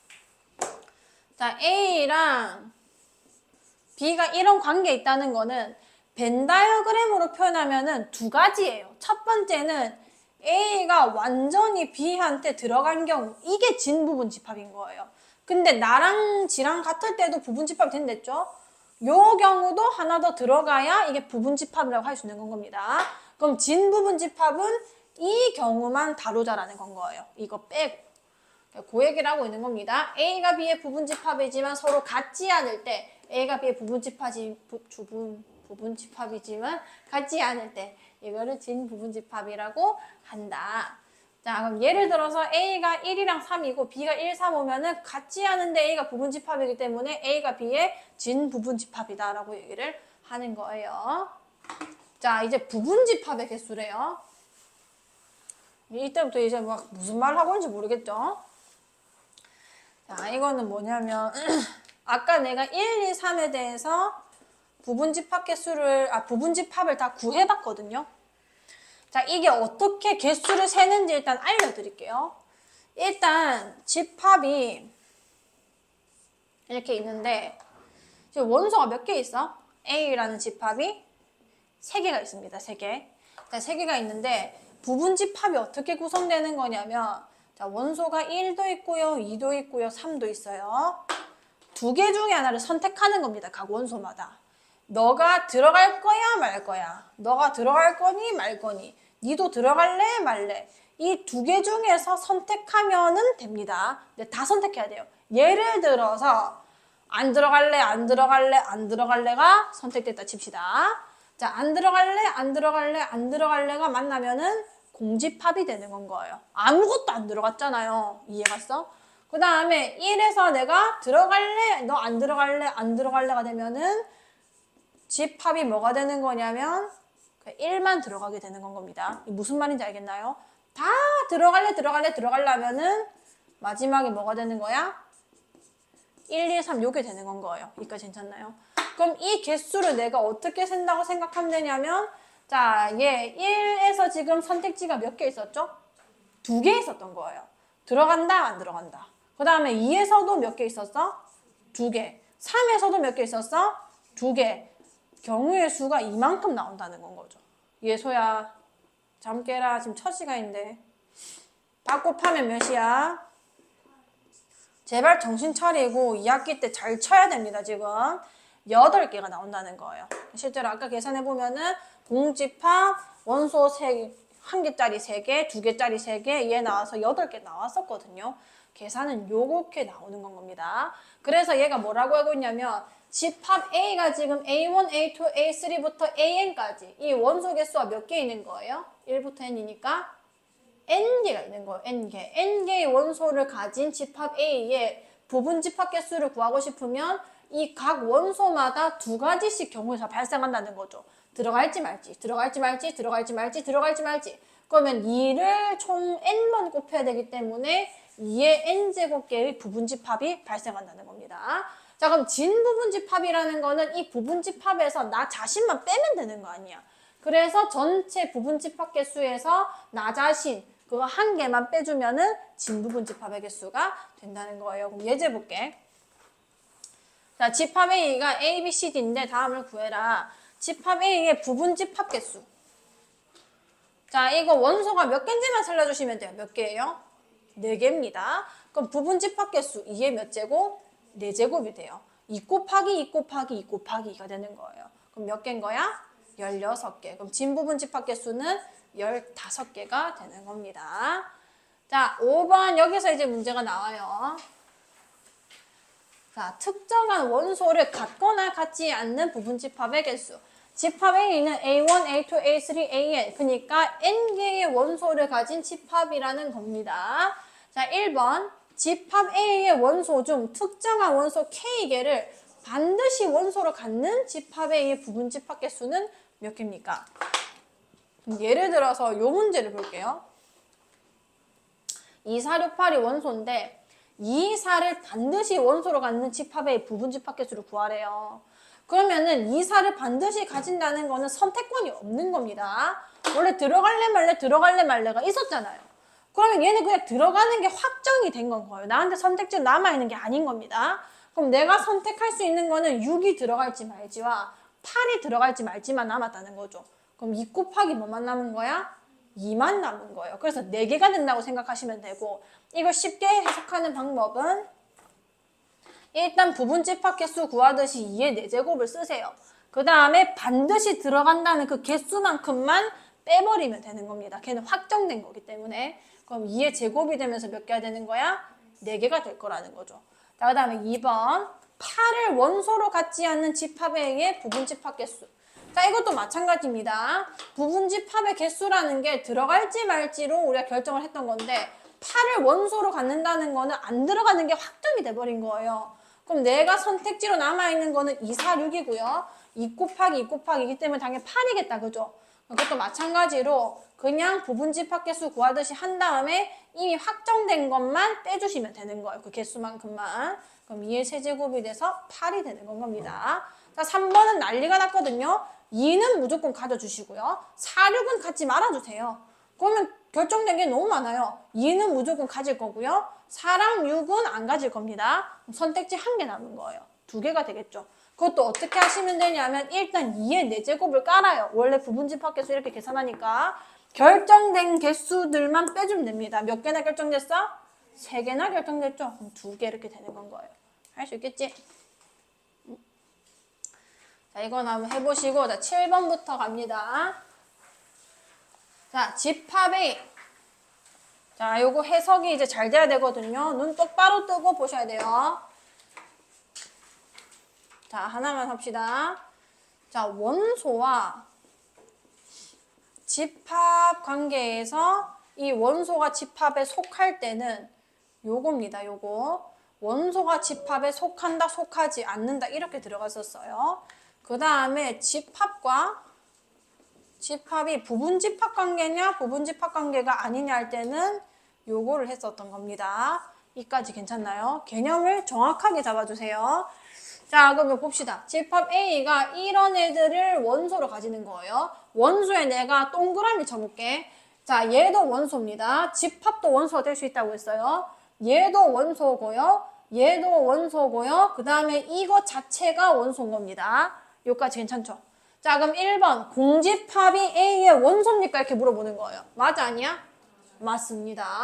자, A랑 B가 이런 관계에 있다는 거는 벤 다이어그램으로 표현하면은 두 가지예요. 첫 번째는 A가 완전히 B한테 들어간 경우 이게 진부분집합인 거예요. 근데 나랑 G랑 같을 때도 부분집합이 된댔죠? 요 경우도 하나 더 들어가야 이게 부분집합이라고 할 수 있는 건 겁니다. 그럼 진부분집합은 이 경우만 다루자라는 건 거예요. 이거 빼고. 그 얘기를 하고 있는 겁니다. A가 B의 부분집합이지만 서로 같지 않을 때 A가 B의 부분집합이, 부, 부분, 부분집합이지만 같지 않을 때 이거를 진부분집합이라고 한다. 자, 그럼 예를 들어서 A가 일이랑 삼이고 B가 일, 삼 오면은 같지 않은데 A가 부분집합이기 때문에 A가 B의 진부분집합이다 라고 얘기를 하는 거예요. 자, 이제 부분집합의 개수래요. 이때부터 이제 막 무슨 말을 하고 있는지 모르겠죠? 자, 이거는 뭐냐면 아까 내가 일, 이, 삼에 대해서 부분집합 개수를 아 부분집합을 다 구해봤거든요. 자, 이게 어떻게 개수를 세는지 일단 알려드릴게요. 일단 집합이 이렇게 있는데 지금 원소가 몇 개 있어? A라는 집합이 세 개가 있습니다. 세 개. 자, 세 개가 있는데 부분집합이 어떻게 구성되는 거냐면 자, 원소가 일도 있고요. 이도 있고요. 삼도 있어요. 두 개 중에 하나를 선택하는 겁니다. 각 원소마다. 너가 들어갈 거야 말 거야. 너가 들어갈 거니 말 거니. 니도 들어갈래 말래. 이 두 개 중에서 선택하면은 됩니다. 근데 다 선택해야 돼요. 예를 들어서 안 들어갈래 안 들어갈래 안 들어갈래가 선택됐다 칩시다. 자, 안 들어갈래 안 들어갈래 안 들어갈래가 만나면은 공집합이 되는 건 거예요. 아무것도 안 들어갔잖아요. 이해갔어? 그 다음에 일에서 내가 들어갈래 너 안 들어갈래 안 들어갈래가 되면은 집합이 뭐가 되는 거냐면 일만 들어가게 되는 건 겁니다. 무슨 말인지 알겠나요? 다 들어갈래 들어갈래 들어가려면은 마지막에 뭐가 되는 거야? 일, 이, 삼 요게 되는 건 거예요. 여기까지 괜찮나요? 그럼 이 개수를 내가 어떻게 센다고 생각하면 되냐면 자, 얘 일에서 지금 선택지가 몇 개 있었죠? 두 개 있었던 거예요. 들어간다 안 들어간다. 그 다음에 이에서도 몇 개 있었어? 두 개. 삼에서도 몇 개 있었어? 두 개. 경우의 수가 이만큼 나온다는 건 거죠. 예소야 잠 깨라. 지금 첫 시간인데 밥 곱하면 몇이야? 제발 정신 차리고 이 학기 때 잘 쳐야 됩니다. 지금 여덟 개가 나온다는 거예요. 실제로 아까 계산해보면은 공집합 원소 세 개, 한 개짜리 세 개, 두 개짜리 세 개, 얘 나와서 여덟 개 나왔었거든요. 계산은 요렇게 나오는 건 겁니다. 그래서 얘가 뭐라고 하고 있냐면 집합 A가 지금 에이 원, 에이 투, 에이 쓰리부터 에이엔까지 이 원소 개수가 몇 개 있는 거예요? 일부터 엔이니까 엔개가 있는 거예요. 엔개. 엔개의 원소를 가진 집합 A의 부분 집합 개수를 구하고 싶으면 이 각 원소마다 두 가지씩 경우가 발생한다는 거죠. 들어갈지 말지, 들어갈지 말지, 들어갈지 말지, 들어갈지 말지. 그러면 이를 총 n번 곱해야 되기 때문에 이의 n제곱 개의 부분집합이 발생한다는 겁니다. 자, 그럼 진부분집합이라는 거는 이 부분집합에서 나 자신만 빼면 되는 거 아니야. 그래서 전체 부분집합 개수에서 나 자신 그거 한 개만 빼주면은 진부분집합의 개수가 된다는 거예요. 그럼 예제 볼게. 자, 집합 A가 A, B, C, D인데 다음을 구해라. 집합 A의 부분집합 개수. 자, 이거 원소가 몇 개인지만 살려주시면 돼요. 몇 개예요? 네 개입니다. 그럼 부분집합 개수 이의 몇 제곱? 네 제곱이 돼요. 이 곱하기 이 곱하기 이 곱하기 이가 되는 거예요. 그럼 몇 개인 거야? 열여섯 개. 그럼 진부분집합 개수는 열다섯 개가 되는 겁니다. 자, 오 번 여기서 이제 문제가 나와요. 자, 특정한 원소를 같거나 같지 않는 부분집합의 개수. 집합 A는 에이 원, 에이 투, 에이 쓰리, 에이엔. 그러니까 n개의 원소를 가진 집합이라는 겁니다. 자, 일 번. 집합 A의 원소 중 특정한 원소 K개를 반드시 원소로 갖는 집합 A의 부분집합 개수는 몇 개입니까? 예를 들어서 요 문제를 볼게요. 이사육팔이 원소인데 이사를 반드시 원소로 갖는 집합의 부분집합 개수를 구하래요. 그러면은 이사를 반드시 가진다는 거는 선택권이 없는 겁니다. 원래 들어갈래 말래 들어갈래 말래가 있었잖아요. 그러면 얘는 그냥 들어가는 게 확정이 된 건 거예요. 나한테 선택지 남아있는 게 아닌 겁니다. 그럼 내가 선택할 수 있는 거는 육이 들어갈지 말지와 팔이 들어갈지 말지만 남았다는 거죠. 그럼 이 곱하기 뭐만 남은 거야? 이만 남은 거예요. 그래서 네 개가 된다고 생각하시면 되고, 이걸 쉽게 해석하는 방법은 일단 부분집합 개수 구하듯이 이의 네 제곱을 쓰세요. 그 다음에 반드시 들어간다는 그 개수만큼만 빼버리면 되는 겁니다. 걔는 확정된 거기 때문에. 그럼 이의 제곱이 되면서 몇 개가 되는 거야? 네 개가 될 거라는 거죠. 자, 그 다음에 이 번. 팔을 원소로 갖지 않는 집합의 부분집합 개수. 자, 이것도 마찬가지입니다. 부분집합의 개수라는 게 들어갈지 말지로 우리가 결정을 했던 건데 팔을 원소로 갖는다는 거는 안 들어가는 게 확정이 돼버린 거예요. 그럼 내가 선택지로 남아있는 거는 이, 사, 육이고요. 이 곱하기 이 곱하기이기 때문에 당연히 팔이겠다. 그죠? 그것도 마찬가지로 그냥 부분집합 개수 구하듯이 한 다음에 이미 확정된 것만 빼주시면 되는 거예요. 그 개수만큼만. 그럼 이의 세제곱이 돼서 팔이 되는 건 겁니다. 자, 삼 번은 난리가 났거든요. 이는 무조건 가져주시고요. 사, 육은 갖지 말아주세요. 그러면 결정된 게 너무 많아요. 이는 무조건 가질 거고요. 사랑 육은 안 가질 겁니다. 선택지 한 개 남은 거예요. 두 개가 되겠죠. 그것도 어떻게 하시면 되냐면 일단 이의 네 제곱을 깔아요. 원래 부분집합 개수 이렇게 계산하니까 결정된 개수들만 빼주면 됩니다. 몇 개나 결정됐어? 세 개나 결정됐죠? 그럼 두 개 이렇게 되는 건 거예요. 할 수 있겠지? 자, 이건 한번 해보시고, 자, 칠 번부터 갑니다. 자, 집합 A. 자, 요거 해석이 이제 잘 돼야 되거든요. 눈 똑바로 뜨고 보셔야 돼요. 자, 하나만 합시다. 자, 원소와 집합 관계에서 이 원소가 집합에 속할 때는 요겁니다, 요거. 원소가 집합에 속한다, 속하지 않는다, 이렇게 들어갔었어요. 그 다음에 집합과 집합이 부분집합 관계냐 부분집합 관계가 아니냐 할 때는 요거를 했었던 겁니다. 이까지 괜찮나요? 개념을 정확하게 잡아주세요. 자, 그럼 봅시다. 집합 A가 이런 애들을 원소로 가지는 거예요. 원소에 내가 동그라미 쳐볼게. 자, 얘도 원소입니다. 집합도 원소가 될 수 있다고 했어요. 얘도 원소고요. 얘도 원소고요. 그 다음에 이거 자체가 원소인 겁니다. 요까지 괜찮죠? 자, 그럼 일 번 공집합이 A의 원소입니까? 이렇게 물어보는 거예요. 맞아, 아니야? 맞습니다.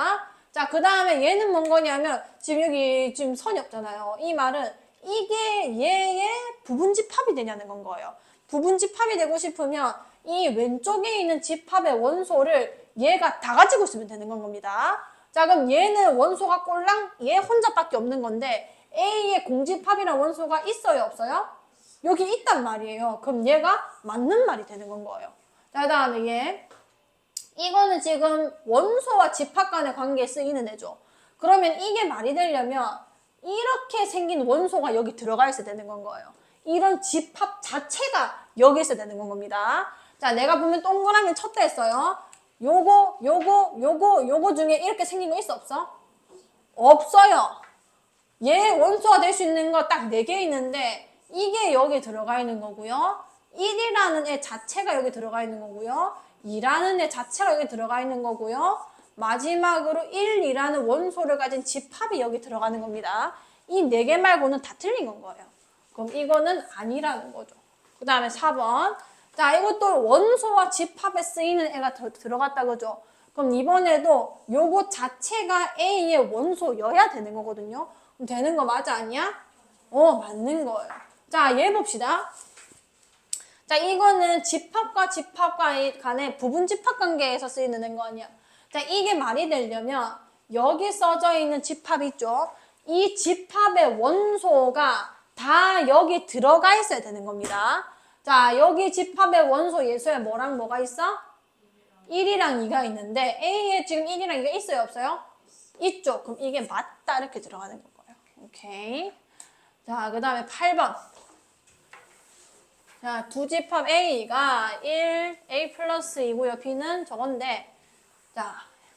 자, 그 다음에 얘는 뭔 거냐면 지금 여기 지금 선이 없잖아요. 이 말은 이게 얘의 부분집합이 되냐는 건 거예요. 부분집합이 되고 싶으면 이 왼쪽에 있는 집합의 원소를 얘가 다 가지고 있으면 되는 건 겁니다. 자, 그럼 얘는 원소가 꼴랑 얘 혼자밖에 없는 건데 A의 공집합이란 원소가 있어요, 없어요? 여기 있단 말이에요. 그럼 얘가 맞는 말이 되는 건 거예요. 자, 그 다음에 얘 이거는 지금 원소와 집합 간의 관계에 쓰이는 애죠. 그러면 이게 말이 되려면 이렇게 생긴 원소가 여기 들어가 있어야 되는 건 거예요. 이런 집합 자체가 여기 있어야 되는 건 겁니다. 자, 내가 보면 동그라미 쳤다 했어요. 요거, 요거, 요거, 요거 중에 이렇게 생긴 거 있어, 없어? 없어요. 얘 원소가 될 수 있는 거 딱 네 개 있는데 이게 여기 들어가 있는 거고요. 일이라는 애 자체가 여기 들어가 있는 거고요. 이라는 애 자체가 여기 들어가 있는 거고요. 마지막으로 일이라는 원소를 가진 집합이 여기 들어가는 겁니다. 이 네 개 말고는 다 틀린 건 거예요. 그럼 이거는 아니라는 거죠. 그 다음에 사 번. 자, 이것도 원소와 집합에 쓰이는 애가 더 들어갔다 그죠? 그럼 이번에도 요거 자체가 A의 원소여야 되는 거거든요. 그럼 되는 거 맞아, 아니야? 어, 맞는 거예요. 자, 얘 봅시다. 자, 이거는 집합과 집합과 간의 부분 집합 관계에서 쓰이는 거 아니야. 자, 이게 말이 되려면 여기 써져 있는 집합 있죠? 이 집합의 원소가 다 여기 들어가 있어야 되는 겁니다. 자, 여기 집합의 원소 예수에 뭐랑 뭐가 있어? 일이랑 이가 있는데 A에 지금 일이랑 이가 있어요, 없어요? 있죠. 그럼 이게 맞다 이렇게 들어가는 거예요. 오케이. 자, 그 다음에 팔 번. 자, 두 집합 A가 일, A 플러스 이고요. B는 저건데, 자,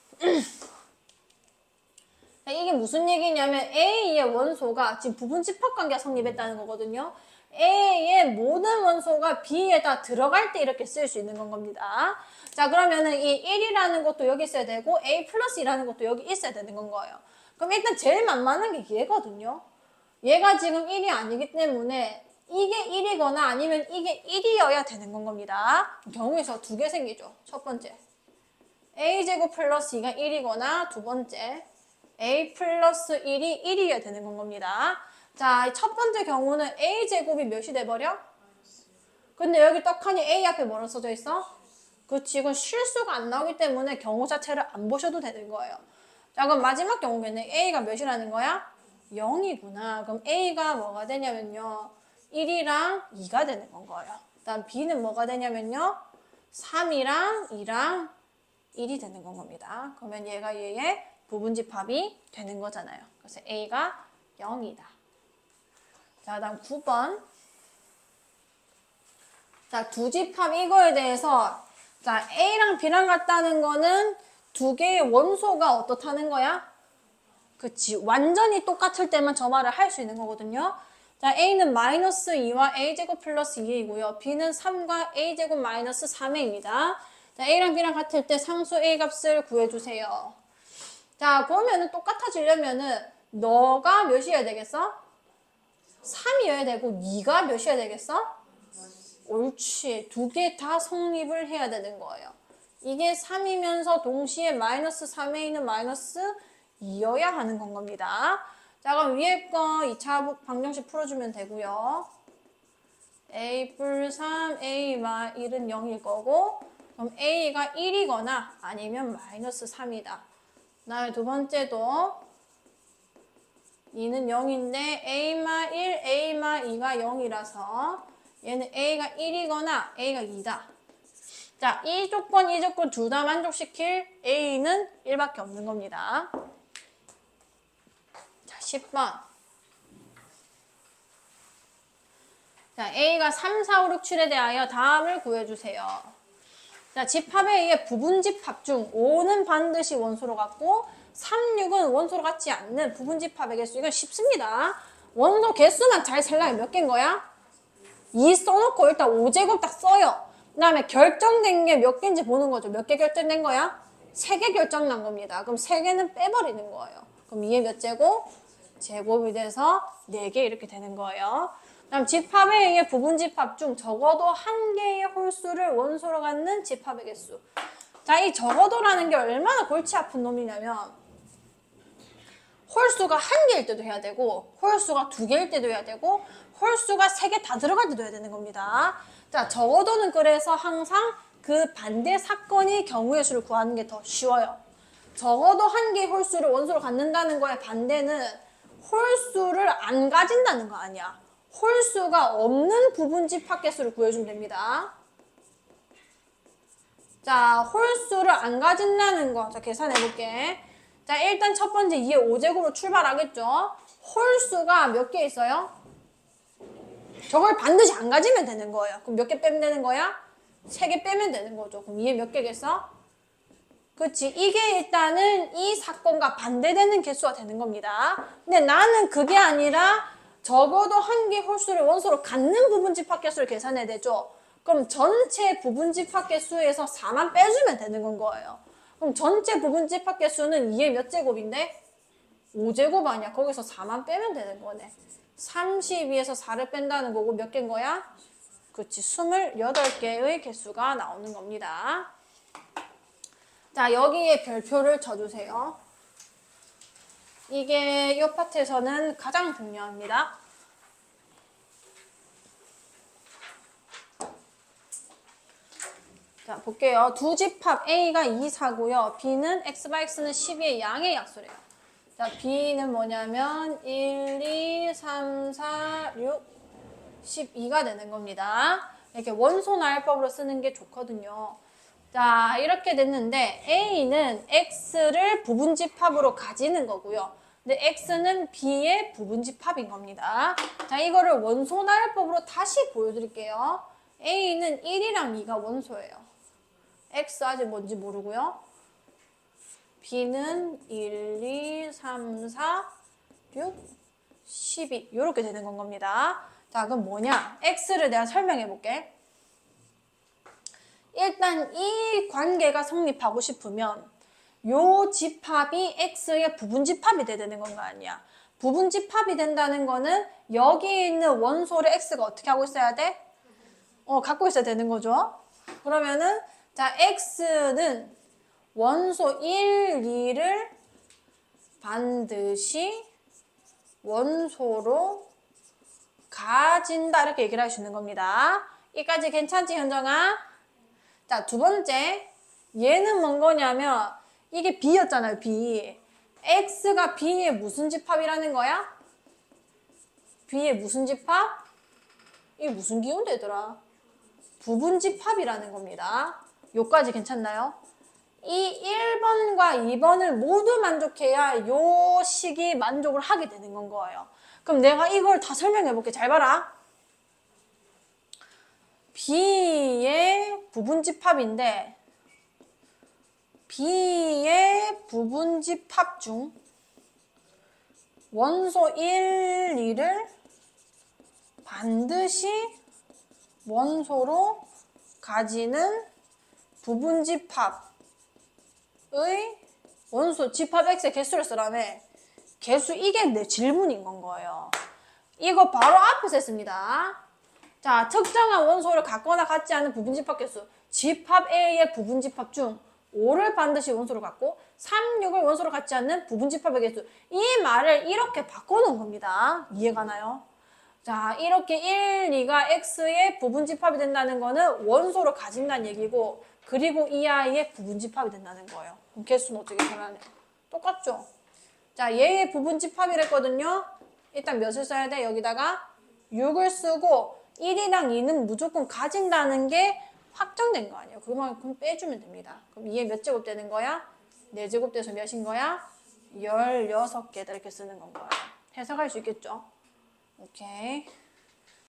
이게 무슨 얘기냐면 A의 원소가 지금 부분 집합 관계가 성립했다는 거거든요. A의 모든 원소가 B에다 들어갈 때 이렇게 쓸 수 있는 건 겁니다. 자, 그러면은 이 일이라는 것도 여기 있어야 되고 A 플러스이라는 것도 여기 있어야 되는 건 거예요. 그럼 일단 제일 만만한 게 얘거든요. 얘가 지금 일이 아니기 때문에 이게 일이거나 아니면 이게 일이어야 되는 건 겁니다. 경우에서 두 개 생기죠. 첫 번째, A제곱 플러스 이가 일이거나 두 번째, A 플러스 일이 일이어야 되는 건 겁니다. 자, 첫 번째 경우는 A제곱이 몇이 돼버려? 근데 여기 떡하니 A 앞에 뭐라 써져 있어? 그렇지, 이건 실수가 안 나오기 때문에 경우 자체를 안 보셔도 되는 거예요. 자, 그럼 마지막 경우에는 A가 몇이라는 거야? 영이구나. 그럼 A가 뭐가 되냐면요, 일이랑 이가 되는 건 거예요. 그다음 B는 뭐가 되냐면요, 삼이랑 이랑 일이 되는 건 겁니다. 그러면 얘가 얘의 부분집합이 되는 거잖아요. 그래서 A가 영이다. 자, 다음 구 번. 자, 두 집합 이거에 대해서, 자, A랑 B랑 같다는 거는 두 개의 원소가 어떻다는 거야? 그치, 완전히 똑같을 때만 저 말을 할 수 있는 거거든요. 자, A는 마이너스 이와 A제곱 플러스 이이고요. B는 삼과 A제곱 마이너스 삼에입니다. 자, A랑 B랑 같을 때 상수 A 값을 구해주세요. 자, 그러면은 똑같아지려면은 너가 몇이어야 되겠어? 삼이어야 되고 이가 몇이어야 되겠어? 옳지. 두 개 다 성립을 해야 되는 거예요. 이게 삼이면서 동시에 마이너스 삼에 있는 마이너스 이여야 하는 건 겁니다. 자, 그럼 위에 거 이 차 방정식 풀어주면 되고요. A 뿔 삼, A 마 일은 영일 거고, 그럼 A가 일이거나 아니면 마이너스 삼이다. 그 다음에 두 번째도 이는 영인데 A마 일, A마 이가 영이라서 얘는 A가 일이거나 A가 이다. 자, 이 조건, 이 조건 둘 다 만족시킬 A는 일밖에 없는 겁니다. 자, 십 번. 자, A가 삼, 사, 오, 육, 칠에 대하여 다음을 구해주세요. 자, 집합에 의해 부분집합 중 오는 반드시 원소로 같고 삼, 육은 원소로 같지 않는 부분집합의 개수. 이건 쉽습니다. 원소 개수만 잘 생각해. 몇 개인 거야? 이 써놓고 일단 오제곱 딱 써요. 그 다음에 결정된 게 몇 개인지 보는 거죠. 몇 개 결정된 거야? 세 개 결정난 겁니다. 그럼 세 개는 빼버리는 거예요. 그럼 이게 몇 제곱? 제곱이 돼서 네 개 이렇게 되는 거예요. 그다음 집합에 의해 부분집합 중 적어도 한 개의 홀수를 원소로 갖는 집합의 개수. 자, 이 적어도라는 게 얼마나 골치 아픈 놈이냐면 홀수가 한 개일 때도 해야 되고 홀수가 두 개일 때도 해야 되고 홀수가 세 개 다 들어갈 때도 해야 되는 겁니다. 자, 적어도는 그래서 항상 그 반대 사건의 경우의 수를 구하는 게 더 쉬워요. 적어도 한 개의 홀수를 원소로 갖는다는 거의 반대는 홀수를 안 가진다는 거 아니야. 홀수가 없는 부분집 합계수를 구해주면 됩니다. 자, 홀수를 안 가진다는 거. 자, 계산해볼게. 자, 일단 첫 번째 이의 오 제곱으로 출발하겠죠. 홀수가 몇 개 있어요? 저걸 반드시 안 가지면 되는 거예요. 그럼 몇 개 빼면 되는 거야? 세 개 빼면 되는 거죠. 그럼 이에 몇 개겠어? 그치. 이게 일단은 이 사건과 반대되는 개수가 되는 겁니다. 근데 나는 그게 아니라 적어도 한 개 홀수를 원소로 갖는 부분집 합계수를 계산해야 되죠. 그럼 전체 부분집 합계수에서 사만 빼주면 되는 건 거예요. 그럼 전체 부분집 합계수는 이의 몇 제곱인데? 오 제곱 아니야. 거기서 사만 빼면 되는 거네. 삼십이에서 사를 뺀다는 거고 몇 개인 거야? 그치. 이십팔 개의 개수가 나오는 겁니다. 자, 여기에 별표를 쳐주세요. 이게 이 파트에서는 가장 중요합니다. 자, 볼게요. 두 집합 A가 이, 사고요. B는 X 바 X는 십이의 양의 약수래요. 자, B는 뭐냐면 일, 이, 삼, 사, 육, 십이가 되는 겁니다. 이렇게 원소 나열법으로 쓰는 게 좋거든요. 자, 이렇게 됐는데 A는 X를 부분집합으로 가지는 거고요. 근데 X는 B의 부분집합인 겁니다. 자, 이거를 원소 나열법으로 다시 보여드릴게요. A는 일이랑 이가 원소예요. X 아직 뭔지 모르고요. B는 일, 이, 삼, 사, 육, 십이 이렇게 되는 건 겁니다. 자, 그럼 뭐냐? X를 내가 설명해 볼게. 일단 이 관계가 성립하고 싶으면 요 집합이 X의 부분집합이 돼야 되는 건 거 아니야. 부분집합이 된다는 거는 여기 있는 원소를 X가 어떻게 하고 있어야 돼? 어, 갖고 있어야 되는 거죠. 그러면은 자, X는 원소 일, 이를 반드시 원소로 가진다 이렇게 얘기를 할 수 있는 겁니다. 이까지 괜찮지, 현정아? 자, 두 번째 얘는 뭔 거냐면 이게 B였잖아요. B. X가 B의 무슨 집합이라는 거야? B의 무슨 집합? 이게 무슨 기운되더라? 부분집합이라는 겁니다. 요까지 괜찮나요? 이 일 번과 이 번을 모두 만족해야 요 식이 만족을 하게 되는 건 거예요. 그럼 내가 이걸 다 설명해 볼게. 잘 봐라. B의 부분집합인데 B의 부분집합 중 원소 일, 이를 반드시 원소로 가지는 부분집합의 원소 집합 X의 개수를 쓰라며. 개수 이게 내 질문인 건 거예요. 이거 바로 앞에서 했습니다. 자, 특정한 원소를 갖거나 갖지 않은 부분집합 개수. 집합 A의 부분집합 중 오를 반드시 원소로 갖고 삼, 육을 원소로 갖지 않는 부분집합의 개수. 이 말을 이렇게 바꿔놓은 겁니다. 이해가 나요? 자, 이렇게 일, 이가 X의 부분집합이 된다는 거는 원소로 가진다는 얘기고, 그리고 이 아이의 부분집합이 된다는 거예요. 그럼 개수는 어떻게 변하냐? 똑같죠? 자, 얘의 부분집합이랬거든요. 일단 몇을 써야 돼? 여기다가 육을 쓰고 일이랑 이는 무조건 가진다는 게 확정된 거 아니에요. 그만큼 빼주면 됩니다. 그럼 이에 몇 제곱 되는 거야? 네 제곱 돼서 몇인 거야? 열여섯 개다 이렇게 쓰는 건 거예요. 해석할 수 있겠죠? 오케이.